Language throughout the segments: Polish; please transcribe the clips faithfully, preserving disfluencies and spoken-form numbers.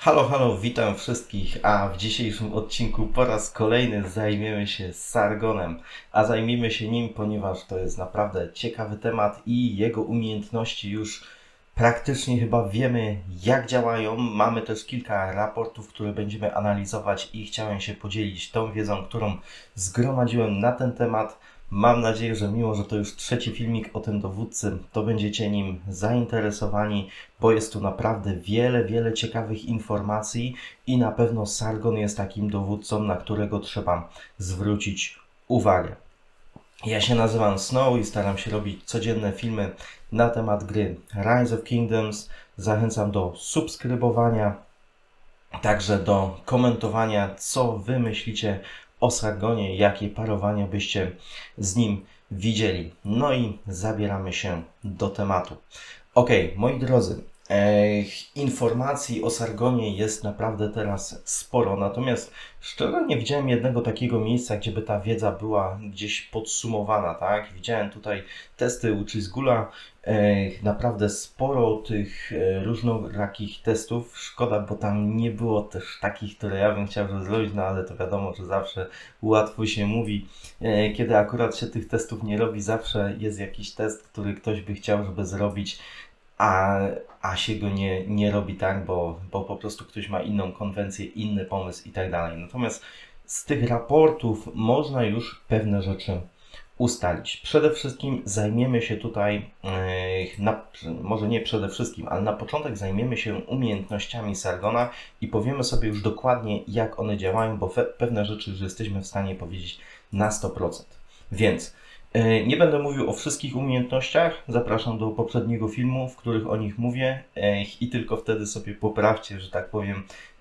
Halo, halo, witam wszystkich, a w dzisiejszym odcinku po raz kolejny zajmiemy się Sargonem, a zajmiemy się nim, ponieważ to jest naprawdę ciekawy temat i jego umiejętności już praktycznie chyba wiemy, jak działają. Mamy też kilka raportów, które będziemy analizować i chciałem się podzielić tą wiedzą, którą zgromadziłem na ten temat. Mam nadzieję, że mimo, że to już trzeci filmik o tym dowódcy, to będziecie nim zainteresowani, bo jest tu naprawdę wiele, wiele ciekawych informacji i na pewno Sargon jest takim dowódcą, na którego trzeba zwrócić uwagę. Ja się nazywam Snow i staram się robić codzienne filmy na temat gry Rise of Kingdoms. Zachęcam do subskrybowania, także do komentowania, co Wy myślicie o Sargonie, jakie parowania byście z nim widzieli. No i zabieramy się do tematu. Ok, moi drodzy, e, informacji o Sargonie jest naprawdę teraz sporo, natomiast szczerze nie widziałem jednego takiego miejsca, gdzie by ta wiedza była gdzieś podsumowana, tak? Widziałem tutaj testy u Chizgula, e, naprawdę sporo tych e, różnorakich testów. Szkoda, bo tam nie było też takich, które ja bym chciał żeby zrobić, no ale to wiadomo, że zawsze łatwo się mówi, e, kiedy akurat się tych testów nie robi, zawsze jest jakiś test, który ktoś by chciał, żeby zrobić, a, a się go nie, nie robi, tak, bo, bo po prostu ktoś ma inną konwencję, inny pomysł i tak dalej. Natomiast z tych raportów można już pewne rzeczy ustalić. Przede wszystkim zajmiemy się tutaj, yy, na, może nie przede wszystkim, ale na początek zajmiemy się umiejętnościami Sargona i powiemy sobie już dokładnie, jak one działają, bo fe, pewne rzeczy już jesteśmy w stanie powiedzieć na sto procent. Więc nie będę mówił o wszystkich umiejętnościach, zapraszam do poprzedniego filmu, w których o nich mówię i tylko wtedy sobie poprawcie, że tak powiem,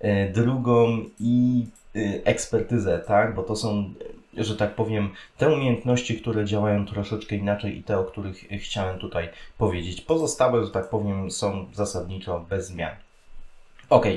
drugą i ekspertyzę, tak? Bo to są, że tak powiem, te umiejętności, które działają troszeczkę inaczej i te, o których chciałem tutaj powiedzieć. Pozostałe, że tak powiem, są zasadniczo bez zmian. Ok,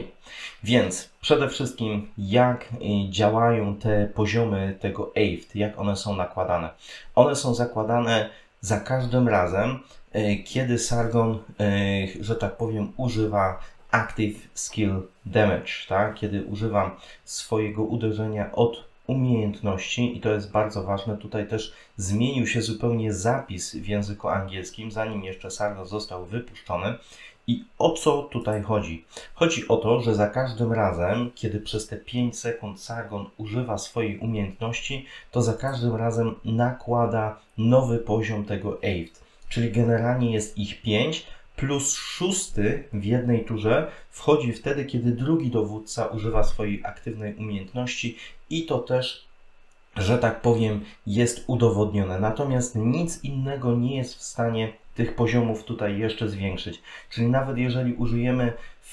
więc przede wszystkim jak działają te poziomy tego eighth, jak one są nakładane. One są zakładane za każdym razem, kiedy Sargon, że tak powiem, używa Active Skill Damage, tak? Kiedy używa swojego uderzenia od umiejętności i to jest bardzo ważne. Tutaj też zmienił się zupełnie zapis w języku angielskim, zanim jeszcze Sargon został wypuszczony. I o co tutaj chodzi? Chodzi o to, że za każdym razem, kiedy przez te pięć sekund Sargon używa swojej umiejętności, to za każdym razem nakłada nowy poziom tego eighth. Czyli generalnie jest ich pięć, plus szósty w jednej turze wchodzi wtedy, kiedy drugi dowódca używa swojej aktywnej umiejętności i to też, że tak powiem, jest udowodnione. Natomiast nic innego nie jest w stanie tych poziomów tutaj jeszcze zwiększyć. Czyli nawet jeżeli użyjemy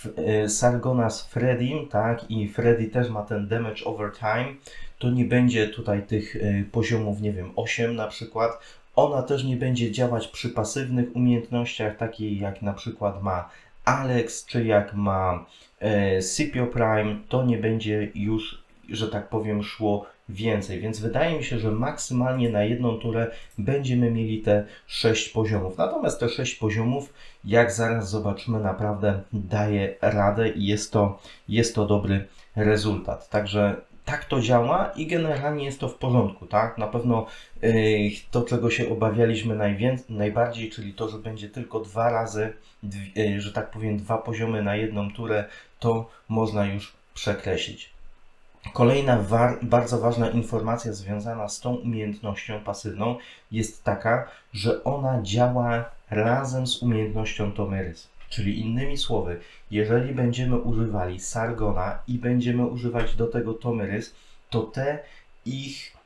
Sargona z Freddym, tak, i Freddy też ma ten damage over time, to nie będzie tutaj tych poziomów, nie wiem, osiem na przykład. Ona też nie będzie działać przy pasywnych umiejętnościach, takiej jak na przykład ma Alex, czy jak ma e, Scipio Prime, to nie będzie już, że tak powiem, szło więcej, więc wydaje mi się, że maksymalnie na jedną turę będziemy mieli te sześć poziomów. Natomiast te sześć poziomów, jak zaraz zobaczymy, naprawdę daje radę i jest to, jest to dobry rezultat. Także tak to działa i generalnie jest to w porządku, tak? Na pewno yy, to, czego się obawialiśmy najbardziej, czyli to, że będzie tylko dwa razy, yy, że tak powiem, dwa poziomy na jedną turę, to można już przekreślić. Kolejna wa bardzo ważna informacja związana z tą umiejętnością pasywną jest taka, że ona działa razem z umiejętnością Tomyris. Czyli innymi słowy, jeżeli będziemy używali Sargona i będziemy używać do tego Tomyris, to te ich,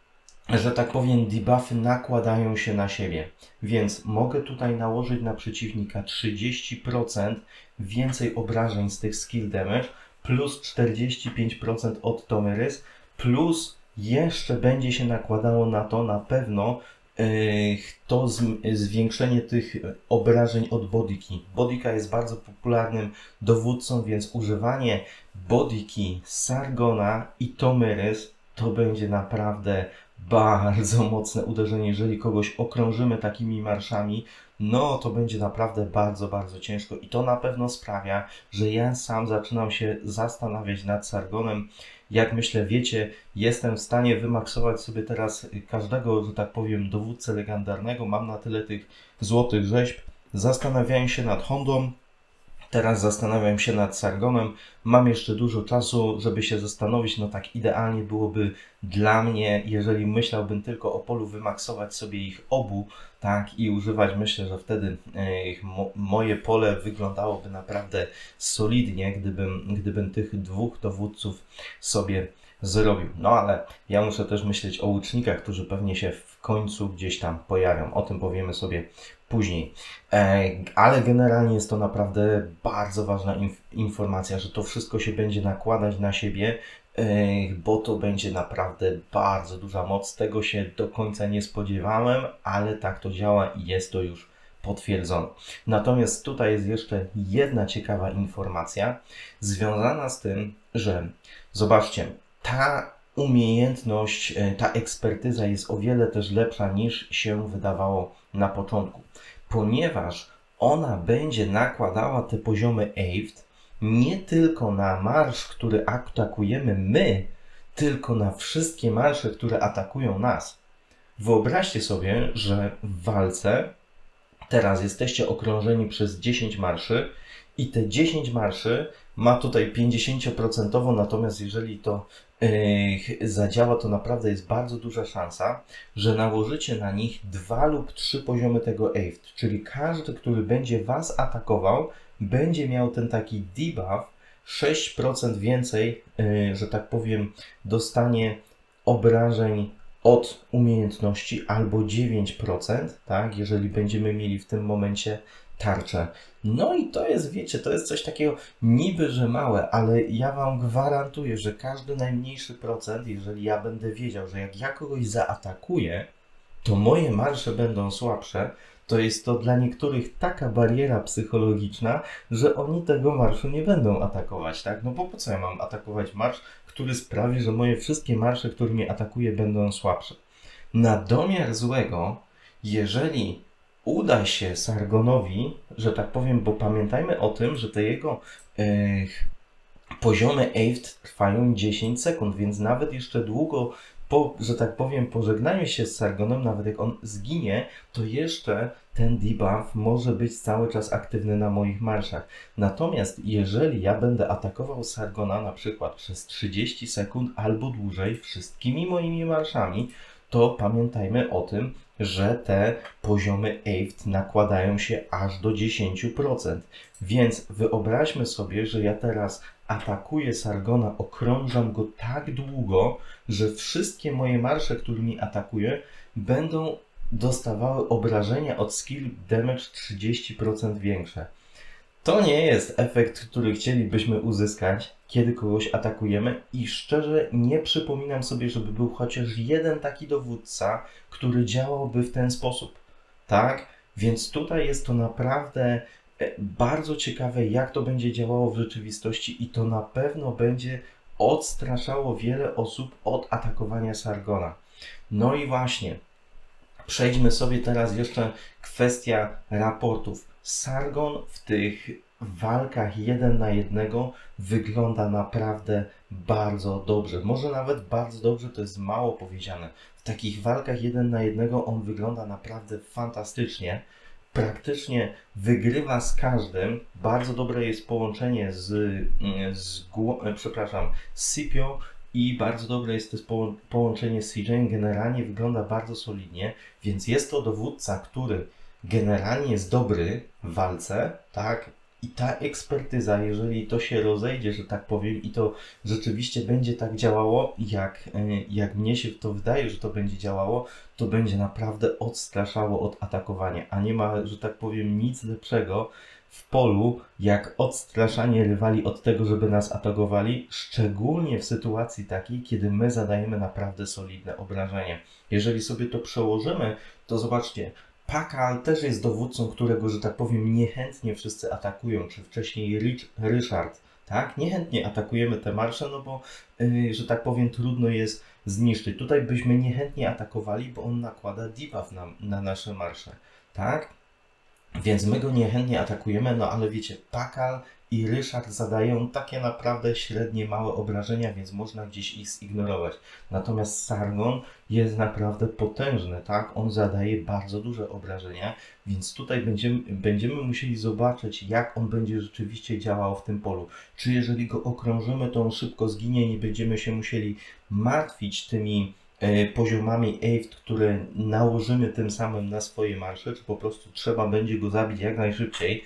że tak powiem, debuffy nakładają się na siebie. Więc mogę tutaj nałożyć na przeciwnika trzydzieści procent więcej obrażeń z tych skill damage, plus czterdzieści pięć procent od Tomyris, plus jeszcze będzie się nakładało na to na pewno yy, to z, zwiększenie tych obrażeń od Bodyki. Bodyka jest bardzo popularnym dowódcą, więc używanie Bodyki, Sargona i Tomyris to będzie naprawdę bardzo mocne uderzenie. Jeżeli kogoś okrążymy takimi marszami, no to będzie naprawdę bardzo, bardzo ciężko i to na pewno sprawia, że ja sam zaczynam się zastanawiać nad Sargonem. Jak myślę, wiecie, jestem w stanie wymaksować sobie teraz każdego, że tak powiem, dowódcę legendarnego. Mam na tyle tych złotych rzeźb. Zastanawiałem się nad Hondą. Teraz zastanawiam się nad Sargonem. Mam jeszcze dużo czasu, żeby się zastanowić. No tak idealnie byłoby dla mnie, jeżeli myślałbym tylko o polu, wymaksować sobie ich obu, tak, i używać. Myślę, że wtedy e, mo, moje pole wyglądałoby naprawdę solidnie, gdybym, gdybym tych dwóch dowódców sobie zrobił. No ale ja muszę też myśleć o łucznikach, którzy pewnie się w końcu gdzieś tam pojawią. O tym powiemy sobie później. E, ale generalnie jest to naprawdę bardzo ważna inf informacja, że to wszystko się będzie nakładać na siebie, e, bo to będzie naprawdę bardzo duża moc. Tego się do końca nie spodziewałem, ale tak to działa i jest to już potwierdzone. Natomiast tutaj jest jeszcze jedna ciekawa informacja związana z tym, że zobaczcie, ta umiejętność, ta ekspertyza jest o wiele też lepsza niż się wydawało na początku, ponieważ ona będzie nakładała te poziomy Eift nie tylko na marsz, który atakujemy my, tylko na wszystkie marsze, które atakują nas. Wyobraźcie sobie, że w walce teraz jesteście okrążeni przez dziesięć marszy i te dziesięć marszy ma tutaj pięćdziesiąt procent, natomiast jeżeli to yy, zadziała, to naprawdę jest bardzo duża szansa, że nałożycie na nich dwa lub trzy poziomy tego Eift, czyli każdy, który będzie Was atakował, będzie miał ten taki debuff, sześć procent więcej, yy, że tak powiem, dostanie obrażeń od umiejętności albo dziewięć procent, tak, jeżeli będziemy mieli w tym momencie tarczę. No i to jest, wiecie, to jest coś takiego niby, że małe, ale ja Wam gwarantuję, że każdy najmniejszy procent, jeżeli ja będę wiedział, że jak ja kogoś zaatakuję, to moje marsze będą słabsze, to jest to dla niektórych taka bariera psychologiczna, że oni tego marszu nie będą atakować, tak? No bo po co ja mam atakować marsz, który sprawi, że moje wszystkie marsze, którymi atakuję, będą słabsze. Na domiar złego, jeżeli uda się Sargonowi, że tak powiem, bo pamiętajmy o tym, że te jego yy, poziomy Eift trwają dziesięć sekund, więc nawet jeszcze długo po, że tak powiem, pożegnaniu się z Sargonem, nawet jak on zginie, to jeszcze ten debuff może być cały czas aktywny na moich marszach. Natomiast jeżeli ja będę atakował Sargona na przykład przez trzydzieści sekund albo dłużej wszystkimi moimi marszami, to pamiętajmy o tym, że te poziomy Eift nakładają się aż do dziesięć procent. Więc wyobraźmy sobie, że ja teraz atakuję Sargona, okrążam go tak długo, że wszystkie moje marsze, którymi atakuję, będą dostawały obrażenia od skill damage trzydzieści procent większe. To nie jest efekt, który chcielibyśmy uzyskać, kiedy kogoś atakujemy i szczerze nie przypominam sobie, żeby był chociaż jeden taki dowódca, który działałby w ten sposób, tak? Więc tutaj jest to naprawdę bardzo ciekawe, jak to będzie działało w rzeczywistości i to na pewno będzie odstraszało wiele osób od atakowania Sargona. No i właśnie, przejdźmy sobie teraz jeszcze kwestia raportów. Sargon w tych walkach jeden na jednego wygląda naprawdę bardzo dobrze. Może nawet bardzo dobrze, to jest mało powiedziane. W takich walkach jeden na jednego on wygląda naprawdę fantastycznie. Praktycznie wygrywa z każdym. Bardzo dobre jest połączenie z, z przepraszam, z Scipio i bardzo dobre jest też połączenie z C J. Generalnie wygląda bardzo solidnie, więc jest to dowódca, który generalnie jest dobry w walce, tak? I ta ekspertyza, jeżeli to się rozejdzie, że tak powiem, i to rzeczywiście będzie tak działało, jak, jak mnie się to wydaje, że to będzie działało, to będzie naprawdę odstraszało od atakowania. A nie ma, że tak powiem, nic lepszego w polu, jak odstraszanie rywali od tego, żeby nas atakowali, szczególnie w sytuacji takiej, kiedy my zadajemy naprawdę solidne obrażenia. Jeżeli sobie to przełożymy, to zobaczcie, Pakal też jest dowódcą, którego, że tak powiem, niechętnie wszyscy atakują, czy wcześniej Rich, Ryszard, tak? Niechętnie atakujemy te marsze, no bo, yy, że tak powiem, trudno jest zniszczyć. Tutaj byśmy niechętnie atakowali, bo on nakłada debuff na, na nasze marsze, tak? Więc my go niechętnie atakujemy, no ale wiecie, Pakal i Ryszard zadają takie naprawdę średnie, małe obrażenia, więc można gdzieś ich zignorować. Natomiast Sargon jest naprawdę potężny, tak? On zadaje bardzo duże obrażenia, więc tutaj będziemy, będziemy musieli zobaczyć, jak on będzie rzeczywiście działał w tym polu. Czy jeżeli go okrążymy, to on szybko zginie i nie będziemy się musieli martwić tymi poziomami Aeft, które nałożymy tym samym na swoje marsze, czy po prostu trzeba będzie go zabić jak najszybciej,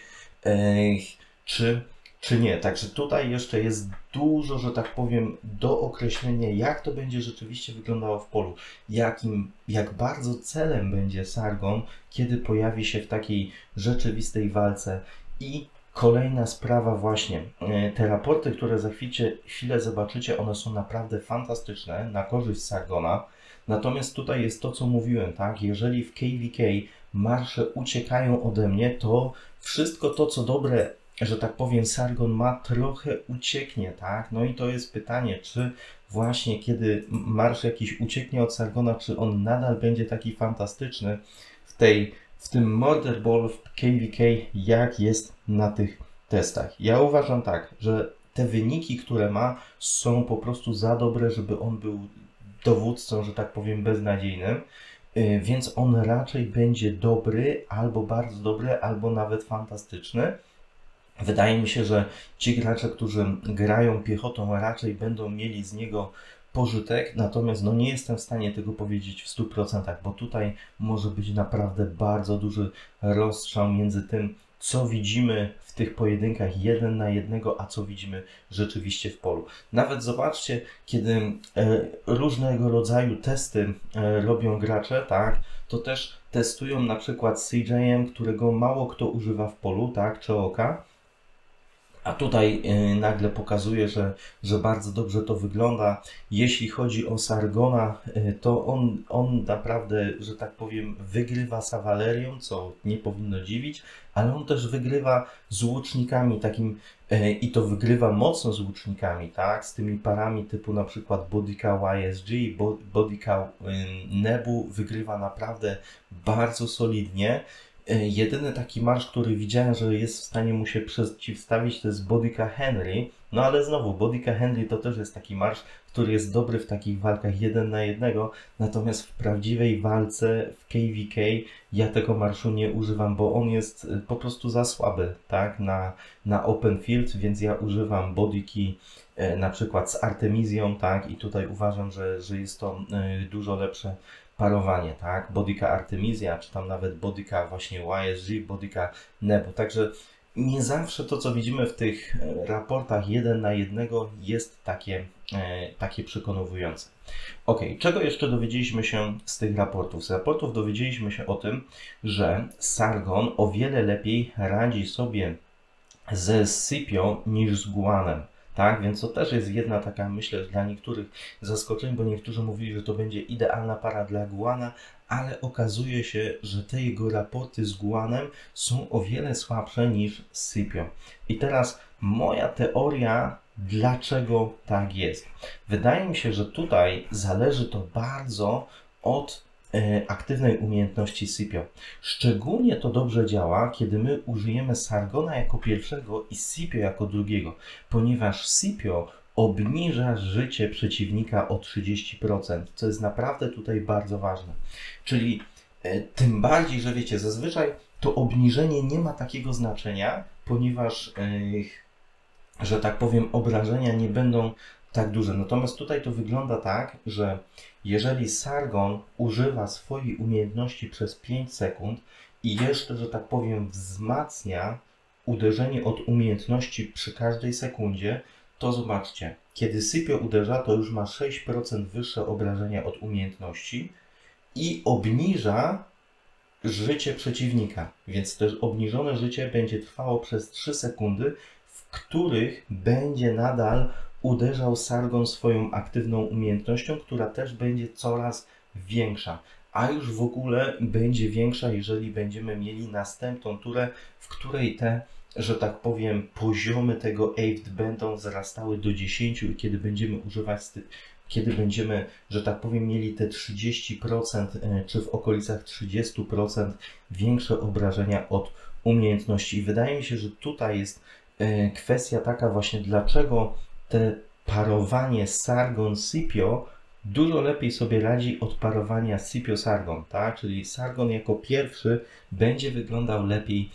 czy, czy nie. Także tutaj jeszcze jest dużo, że tak powiem, do określenia, jak to będzie rzeczywiście wyglądało w polu, jakim, jak bardzo celem będzie Sargon, kiedy pojawi się w takiej rzeczywistej walce. I kolejna sprawa właśnie, te raporty, które za chwilę, chwilę zobaczycie, one są naprawdę fantastyczne, na korzyść Sargona. Natomiast tutaj jest to, co mówiłem, tak? Jeżeli w K V K marsze uciekają ode mnie, to wszystko to, co dobre, że tak powiem, Sargon ma, trochę ucieknie, tak? No i to jest pytanie, czy właśnie kiedy marsz jakiś ucieknie od Sargona, czy on nadal będzie taki fantastyczny w tej w tym Murder Ball w K V K, jak jest na tych testach. Ja uważam tak, że te wyniki, które ma, są po prostu za dobre, żeby on był dowódcą, że tak powiem, beznadziejnym, więc on raczej będzie dobry, albo bardzo dobry, albo nawet fantastyczny. Wydaje mi się, że ci gracze, którzy grają piechotą, raczej będą mieli z niego pożytek, natomiast no nie jestem w stanie tego powiedzieć w stu procentach, bo tutaj może być naprawdę bardzo duży rozstrzał między tym, co widzimy w tych pojedynkach jeden na jednego, a co widzimy rzeczywiście w polu. Nawet zobaczcie, kiedy e, różnego rodzaju testy e, robią gracze, tak, to też testują na przykład C J em, którego mało kto używa w polu, tak, czy oka. A tutaj y, nagle pokazuje, że, że bardzo dobrze to wygląda. Jeśli chodzi o Sargona, y, to on, on naprawdę, że tak powiem, wygrywa z Awalerią, co nie powinno dziwić, ale on też wygrywa z łucznikami takim y, i to wygrywa mocno z łucznikami, tak? Z tymi parami typu na przykład Bodica Y S G, Bodica y, Nebu wygrywa naprawdę bardzo solidnie. Jedyny taki marsz, który widziałem, że jest w stanie mu się przeciwstawić, to jest Bodica Henry. No ale znowu, Bodica Henry to też jest taki marsz, który jest dobry w takich walkach jeden na jednego, natomiast w prawdziwej walce w K V K ja tego marszu nie używam, bo on jest po prostu za słaby, tak, na, na open field, więc ja używam Bodiki e, na przykład z Artemizją, tak, i tutaj uważam, że, że jest to e, dużo lepsze parowanie, tak? Bodica Artemisia, czy tam nawet Bodica właśnie Y S G, Bodica Nebu. Także nie zawsze to, co widzimy w tych raportach jeden na jednego jest takie, e, takie przekonujące. Ok, czego jeszcze dowiedzieliśmy się z tych raportów? Z raportów dowiedzieliśmy się o tym, że Sargon o wiele lepiej radzi sobie ze Scipio niż z Guanem. Tak, więc to też jest jedna taka, myślę, dla niektórych zaskoczeń, bo niektórzy mówili, że to będzie idealna para dla Guana, ale okazuje się, że te jego raporty z Guanem są o wiele słabsze niż z Scipio. I teraz moja teoria, dlaczego tak jest. Wydaje mi się, że tutaj zależy to bardzo od aktywnej umiejętności Scipio. Szczególnie to dobrze działa, kiedy my użyjemy Sargona jako pierwszego i Scipio jako drugiego, ponieważ Scipio obniża życie przeciwnika o trzydzieści procent, co jest naprawdę tutaj bardzo ważne. Czyli e, tym bardziej, że wiecie, zazwyczaj to obniżenie nie ma takiego znaczenia, ponieważ, e, że tak powiem, obrażenia nie będą tak duże. Natomiast tutaj to wygląda tak, że jeżeli Sargon używa swojej umiejętności przez pięć sekund i jeszcze, że tak powiem, wzmacnia uderzenie od umiejętności przy każdej sekundzie, to zobaczcie, kiedy Scipio uderza, to już ma sześć procent wyższe obrażenia od umiejętności i obniża życie przeciwnika. Więc też obniżone życie będzie trwało przez trzy sekundy, w których będzie nadal uderzał Sargon swoją aktywną umiejętnością, która też będzie coraz większa. A już w ogóle będzie większa, jeżeli będziemy mieli następną turę, w której te, że tak powiem, poziomy tego Aeft będą wzrastały do dziesięciu i kiedy będziemy używać, kiedy będziemy, że tak powiem, mieli te trzydzieści procent czy w okolicach trzydzieści procent większe obrażenia od umiejętności. I wydaje mi się, że tutaj jest kwestia taka właśnie, dlaczego te parowanie Sargon-Scipio dużo lepiej sobie radzi od parowania Scipio-Sargon, tak? Czyli Sargon jako pierwszy będzie wyglądał lepiej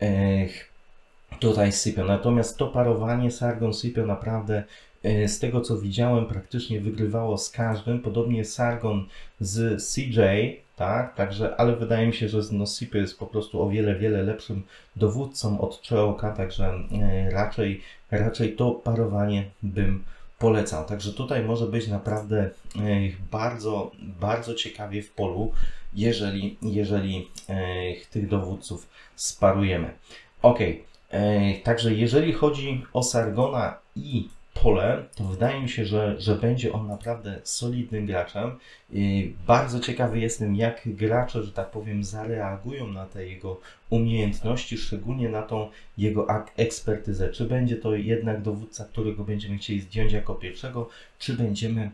tutaj Scipio. Natomiast to parowanie Sargon-Scipio naprawdę z tego co widziałem praktycznie wygrywało z każdym. Podobnie Sargon z C J, tak? Także, ale wydaje mi się, że no, Scipio jest po prostu o wiele, wiele lepszym dowódcą od Cheoka, także raczej, raczej to parowanie bym polecał. Także tutaj może być naprawdę bardzo, bardzo ciekawie w polu, jeżeli, jeżeli tych dowódców sparujemy. Ok. Także jeżeli chodzi o Sargona i pole, to wydaje mi się, że, że będzie on naprawdę solidnym graczem. Bardzo ciekawy jestem, jak gracze, że tak powiem, zareagują na te jego umiejętności, szczególnie na tą jego ekspertyzę. Czy będzie to jednak dowódca, którego będziemy chcieli zdjąć jako pierwszego, czy będziemy,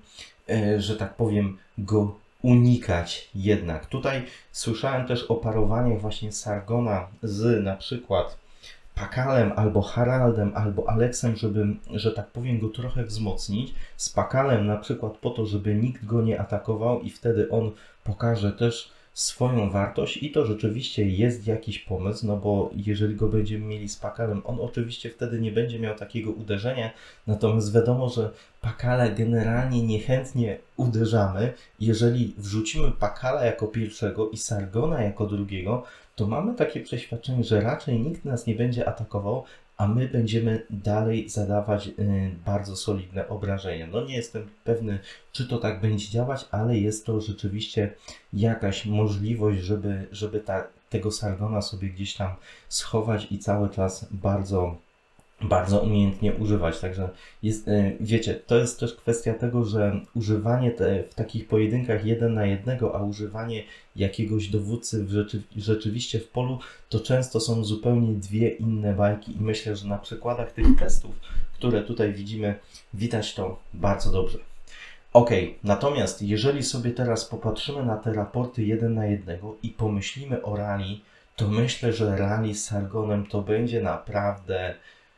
że tak powiem, go unikać jednak. Tutaj słyszałem też o parowaniach właśnie Sargona z na przykład Pakalem, albo Haraldem, albo Aleksem, żeby, że tak powiem, go trochę wzmocnić. Z Pakalem na przykład po to, żeby nikt go nie atakował i wtedy on pokaże też swoją wartość i to rzeczywiście jest jakiś pomysł, no bo jeżeli go będziemy mieli z Pakalem, on oczywiście wtedy nie będzie miał takiego uderzenia, natomiast wiadomo, że Pakala generalnie niechętnie uderzamy. Jeżeli wrzucimy Pakala jako pierwszego i Sargona jako drugiego, to mamy takie przeświadczenie, że raczej nikt nas nie będzie atakował, a my będziemy dalej zadawać y, bardzo solidne obrażenia. No nie jestem pewny, czy to tak będzie działać, ale jest to rzeczywiście jakaś możliwość, żeby, żeby ta, tego Sargona sobie gdzieś tam schować i cały czas bardzo, bardzo umiejętnie używać. Także jest, y, wiecie, to jest też kwestia tego, że używanie te, w takich pojedynkach jeden na jednego, a używanie jakiegoś dowódcy w rzeczy, rzeczywiście w polu, to często są zupełnie dwie inne bajki i myślę, że na przykładach tych testów, które tutaj widzimy, widać to bardzo dobrze. Ok, natomiast jeżeli sobie teraz popatrzymy na te raporty jeden na jednego i pomyślimy o rally, to myślę, że rally z Sargonem to będzie naprawdę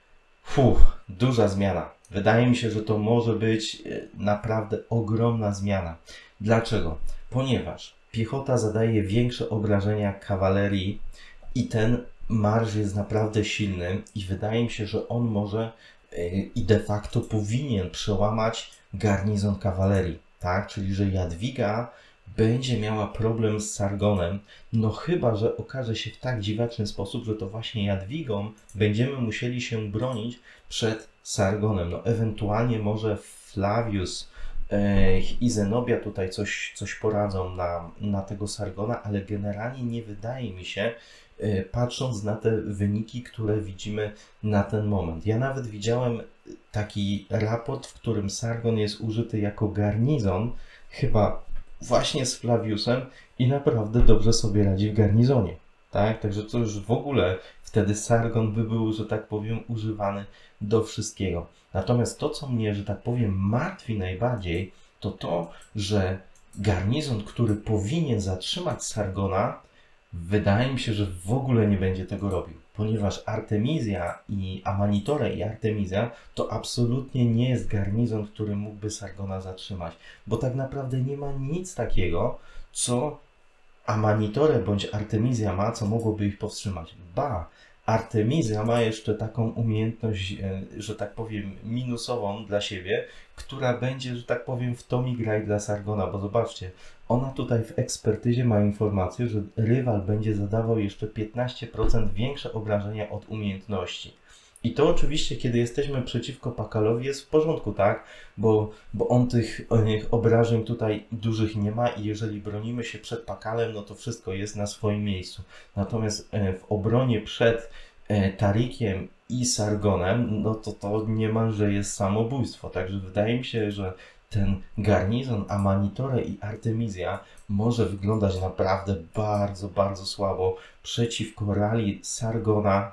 fuh, duża zmiana. Wydaje mi się, że to może być naprawdę ogromna zmiana. Dlaczego? Ponieważ piechota zadaje większe obrażenia kawalerii i ten marsz jest naprawdę silny i wydaje mi się, że on może yy, i de facto powinien przełamać garnizon kawalerii, tak? Czyli, że Jadwiga będzie miała problem z Sargonem, no chyba, że okaże się w tak dziwaczny sposób, że to właśnie Jadwigą będziemy musieli się bronić przed Sargonem. No ewentualnie może Flavius i Zenobia tutaj coś, coś poradzą na, na tego Sargona, ale generalnie nie wydaje mi się, patrząc na te wyniki, które widzimy na ten moment. Ja nawet widziałem taki raport, w którym Sargon jest użyty jako garnizon, chyba właśnie z Flaviusem i naprawdę dobrze sobie radzi w garnizonie. Tak? Także to już w ogóle wtedy Sargon by był, że tak powiem, używany do wszystkiego. Natomiast to, co mnie, że tak powiem, martwi najbardziej, to to, że garnizon, który powinien zatrzymać Sargona, wydaje mi się, że w ogóle nie będzie tego robił. Ponieważ Artemizja i Amanitore i Artemizja to absolutnie nie jest garnizon, który mógłby Sargona zatrzymać. Bo tak naprawdę nie ma nic takiego, co Amanitore bądź Artemizja ma, co mogłoby ich powstrzymać. Ba, Artemizja ma jeszcze taką umiejętność, że tak powiem, minusową dla siebie, która będzie, że tak powiem, w Tommy grać dla Sargona, bo zobaczcie, ona tutaj w ekspertyzie ma informację, że rywal będzie zadawał jeszcze piętnaście procent większe obrażenia od umiejętności. I to oczywiście, kiedy jesteśmy przeciwko Pakalowi, jest w porządku, tak? Bo, bo on tych obrażeń tutaj dużych nie ma i jeżeli bronimy się przed Pakalem, no to wszystko jest na swoim miejscu. Natomiast w obronie przed Tarikiem i Sargonem, no to to niemalże jest samobójstwo. Także wydaje mi się, że ten garnizon Amanitore i Artemizja może wyglądać naprawdę bardzo, bardzo słabo przeciwko rali Sargona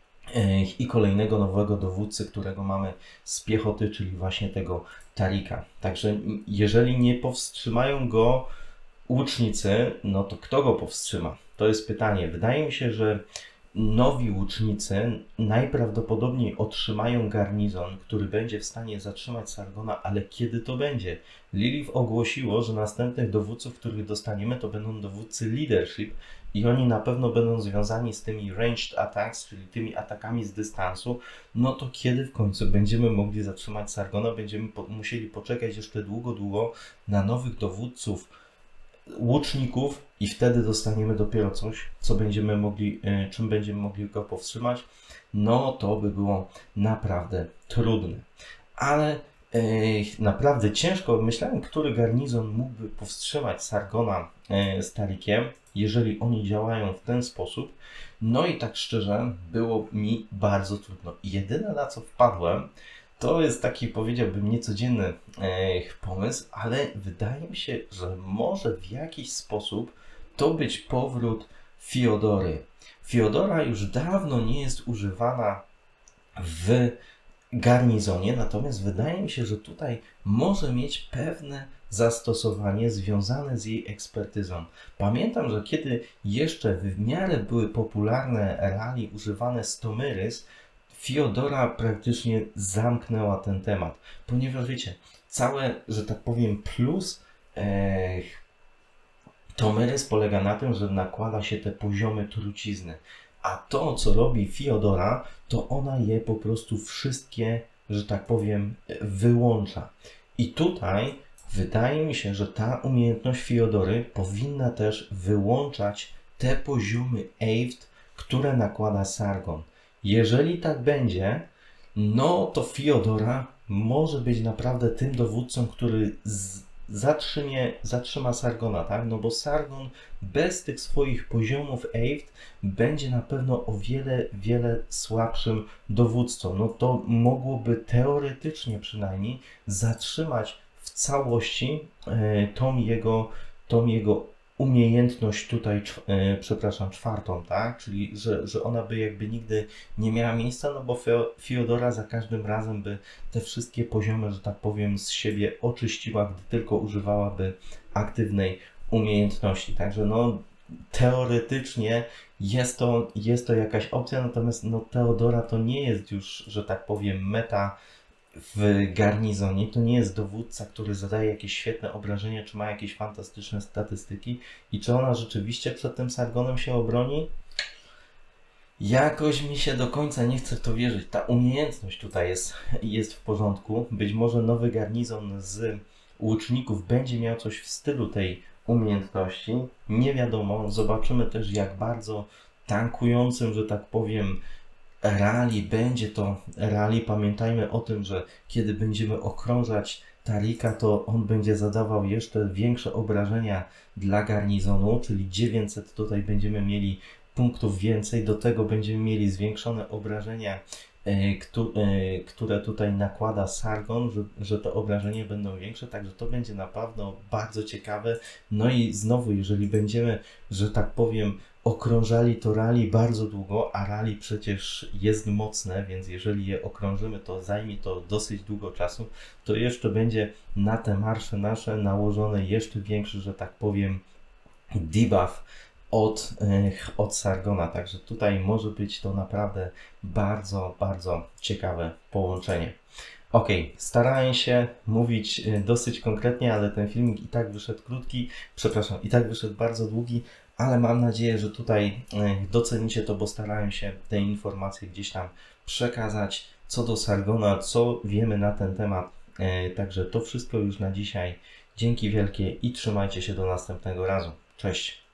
i kolejnego nowego dowódcy, którego mamy z piechoty, czyli właśnie tego Tarika. Także jeżeli nie powstrzymają go łucznicy, no to kto go powstrzyma? To jest pytanie. Wydaje mi się, że nowi łucznicy najprawdopodobniej otrzymają garnizon, który będzie w stanie zatrzymać Sargona, ale kiedy to będzie? Lilith ogłosiło, że następnych dowódców, których dostaniemy, to będą dowódcy leadership i oni na pewno będą związani z tymi ranged attacks, czyli tymi atakami z dystansu. No to kiedy w końcu będziemy mogli zatrzymać Sargona? Będziemy po musieli poczekać jeszcze długo, długo na nowych dowódców łuczników i wtedy dostaniemy dopiero coś, co będziemy mogli, czym będziemy mogli go powstrzymać. No to by było naprawdę trudne. Ale e, naprawdę ciężko. Myślałem, który garnizon mógłby powstrzymać Sargona e, z Tarikiem, jeżeli oni działają w ten sposób. No i tak szczerze, było mi bardzo trudno. Jedyne, na co wpadłem, to jest taki, powiedziałbym, niecodzienny e, pomysł, ale wydaje mi się, że może w jakiś sposób to być powrót Fiodory. Fiodora już dawno nie jest używana w garnizonie, natomiast wydaje mi się, że tutaj może mieć pewne zastosowanie związane z jej ekspertyzą. Pamiętam, że kiedy jeszcze w miarę były popularne rally używane z Tomyrys, Fiodora praktycznie zamknęła ten temat, ponieważ wiecie, całe, że tak powiem, plus e, Tomyrys polega na tym, że nakłada się te poziomy trucizny, a to, co robi Fiodora, to ona je po prostu wszystkie, że tak powiem, wyłącza. I tutaj wydaje mi się, że ta umiejętność Fiodory powinna też wyłączać te poziomy Aved, które nakłada Sargon. Jeżeli tak będzie, no to Fiodora może być naprawdę tym dowódcą, który z, zatrzymie, zatrzyma Sargona, tak? No bo Sargon bez tych swoich poziomów Aved będzie na pewno o wiele, wiele słabszym dowódcą. No to mogłoby teoretycznie przynajmniej zatrzymać w całości e, tą jego, tą jego umiejętność tutaj, e, przepraszam, czwartą, tak? Czyli, że, że ona by jakby nigdy nie miała miejsca, no bo Fiodora za każdym razem by te wszystkie poziomy, że tak powiem, z siebie oczyściła, gdy tylko używałaby aktywnej umiejętności. Także no teoretycznie jest to, jest to jakaś opcja, natomiast no Teodora to nie jest już, że tak powiem, meta w garnizonie. To nie jest dowódca, który zadaje jakieś świetne obrażenia, czy ma jakieś fantastyczne statystyki i czy ona rzeczywiście przed tym Sargonem się obroni? Jakoś mi się do końca nie chce w to wierzyć. Ta umiejętność tutaj jest, jest w porządku. Być może nowy garnizon z łuczników będzie miał coś w stylu tej umiejętności. Nie wiadomo. Zobaczymy też, jak bardzo tankującym, że tak powiem, rally będzie to rally. Pamiętajmy o tym, że kiedy będziemy okrążać Tarika, to on będzie zadawał jeszcze większe obrażenia dla garnizonu, czyli dziewięćset tutaj będziemy mieli punktów więcej. Do tego będziemy mieli zwiększone obrażenia, które tutaj nakłada Sargon, że, że te obrażenia będą większe, także to będzie na pewno bardzo ciekawe. No i znowu, jeżeli będziemy, że tak powiem, okrążali to rally bardzo długo, a rally przecież jest mocne, więc jeżeli je okrążymy, to zajmie to dosyć długo czasu, to jeszcze będzie na te marsze nasze nałożony jeszcze większy, że tak powiem, debuff od, od Sargona. Także tutaj może być to naprawdę bardzo, bardzo ciekawe połączenie. Ok, starałem się mówić dosyć konkretnie, ale ten filmik i tak wyszedł krótki, przepraszam, i tak wyszedł bardzo długi, ale mam nadzieję, że tutaj docenicie to, bo starałem się te informacje gdzieś tam przekazać co do Sargona, co wiemy na ten temat. Także to wszystko już na dzisiaj. Dzięki wielkie i trzymajcie się do następnego razu. Cześć!